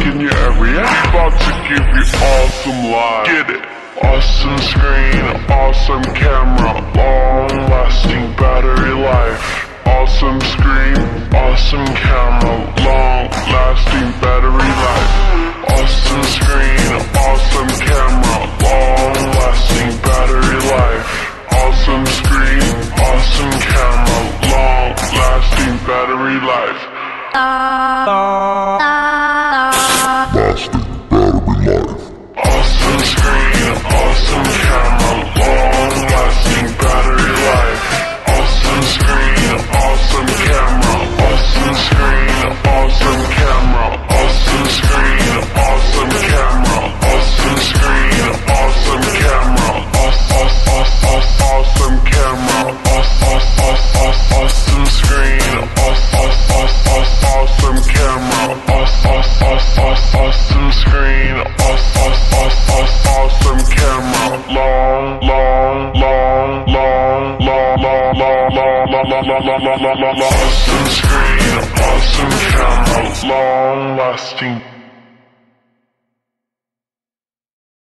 in your area, about to give you awesome live. Get it. Awesome screen, awesome camera, long-lasting battery life. Awesome screen, awesome camera, long-lasting battery life. Awesome screen, awesome camera, long-lasting battery life. Awesome screen, awesome camera, long-lasting battery life. Awesome screen, awesome camera, long-lasting battery life. Awesome screen, awesome camera, awesome screen, awesome camera, awesome screen, awesome camera, awesome screen, awesome camera, awesome camera, awesome screen, awesome camera, awesome screen, awesome camera, awesome screen, awesome camera, long lasting.